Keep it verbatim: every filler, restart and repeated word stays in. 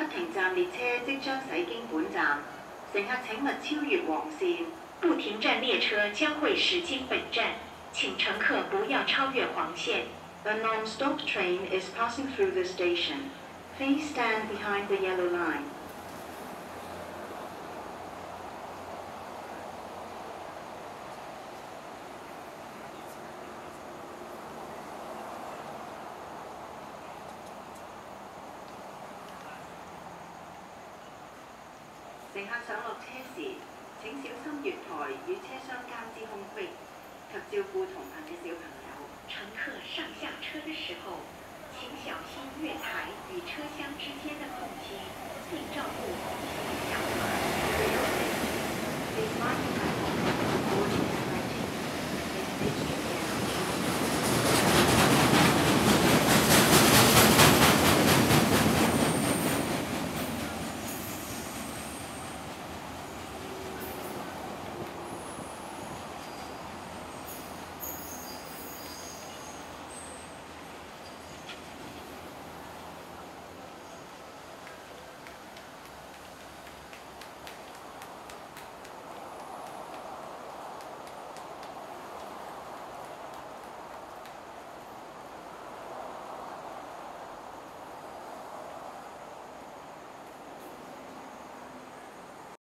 停站列車即將駛經本站，乘客請勿超越黃線。不停站列車將會駛經本站，請乘客不要超越黃線。A non-stop train is passing through the station. Please stand behind the yellow line. 乘客上落車時，請小心月台與車廂間之空隙，及照顧同行嘅小朋友。乘客上下車的時候，請小心月台與車廂之間的空隙，並照顧。